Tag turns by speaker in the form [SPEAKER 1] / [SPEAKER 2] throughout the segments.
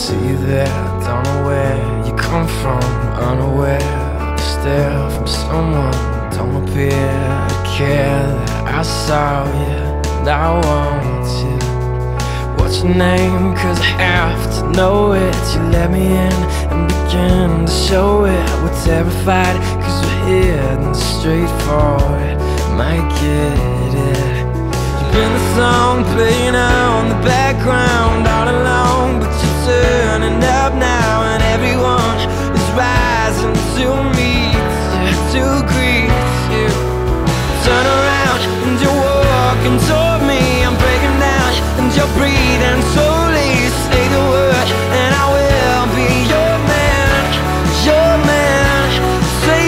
[SPEAKER 1] see you there, don't know where you come from, unaware of a stare from someone. Don't appear to care that I saw you and I want you. What's your name? Cause I have to know it. You let me in and begin to show it. We're terrified cause we're hidden straight for it. Might get it. You've been the song playing on the background all along, but you're turning up now and everyone is rising to meet you, to greet you. Turn around and you're walking toward me. I'm breaking down and you're breathing slowly. Say the word and I will be your man, your man. Say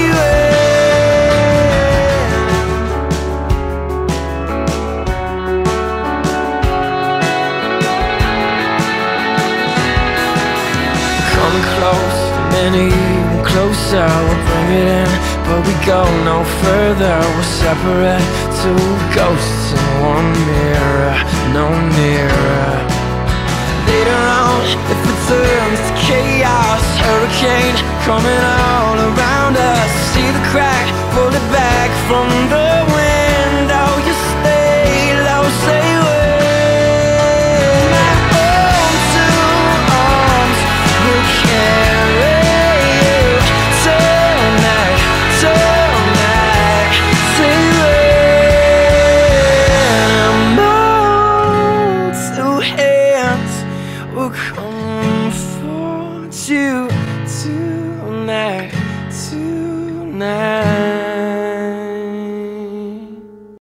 [SPEAKER 1] coming close, and even closer. We'll bring it in, but we go no further. We're separate, two ghosts in one mirror, no nearer. Later on, if it turns to chaos, hurricane coming up.